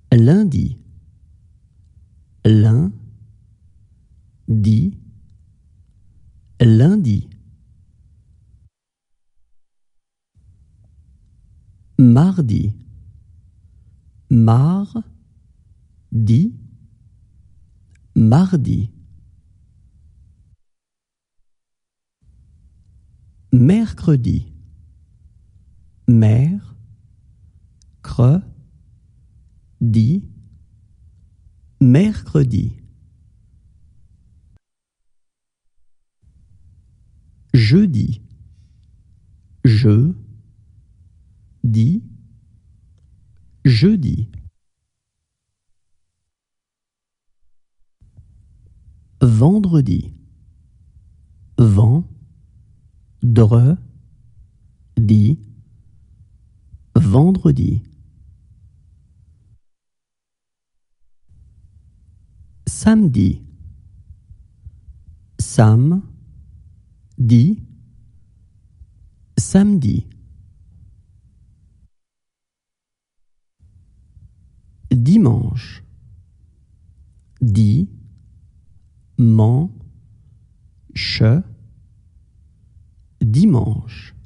lundi, lundi, lundi. Mardi, mardi, mardi. Mercredi, mercredi, mercredi. Jeudi, jeudi, jeudi. Vendredi, vendredi, vendredi. Samedi, samedi, samedi. Dimanche, dimanche, dimanche.